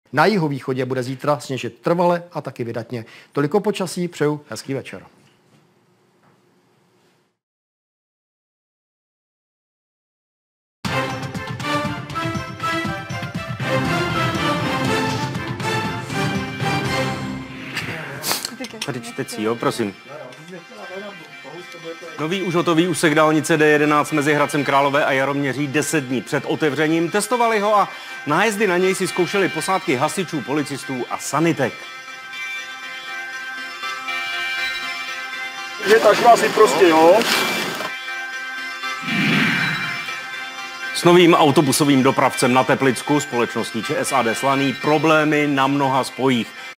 Na jihovýchodě bude zítra sněžit trvale a taky vydatně. Toliko počasí, přeju hezký večer. Tady čtecí, jo, prosím. Nový už hotový úsek dálnice D11 mezi Hradcem Králové a Jaroměří 10 dní před otevřením. Testovali ho a nájezdy na něj si zkoušeli posádky hasičů, policistů a sanitek. Tak asi prostě, jo. S novým autobusovým dopravcem na Teplicku společností ČSAD Slaný problémy na mnoha spojích.